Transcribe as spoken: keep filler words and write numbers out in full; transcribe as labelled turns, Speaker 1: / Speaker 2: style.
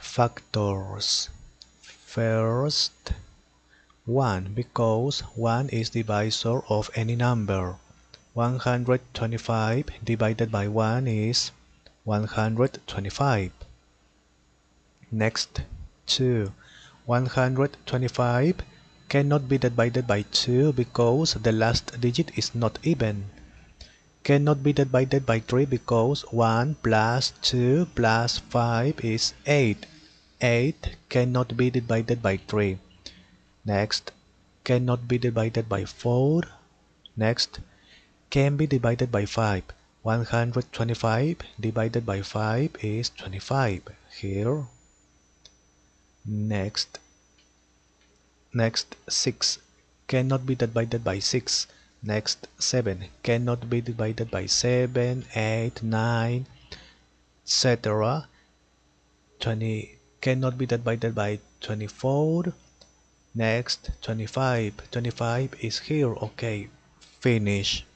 Speaker 1: factors. First, one, because one is divisor of any number. one hundred twenty-five divided by one is one hundred twenty-five. Next, two. one hundred twenty-five cannot be divided by two because the last digit is not even. Cannot be divided by three because one plus two plus five is eight. eight cannot be divided by three. Next, cannot be divided by four. Next, can be divided by five. one hundred twenty-five divided by five is twenty-five. Here. Next, next six cannot be divided by six. Next, seven cannot be divided by seven, eight, nine, et cetera. twenty cannot be divided by twenty-four. Next, twenty-five. twenty-five is here. Okay, finish.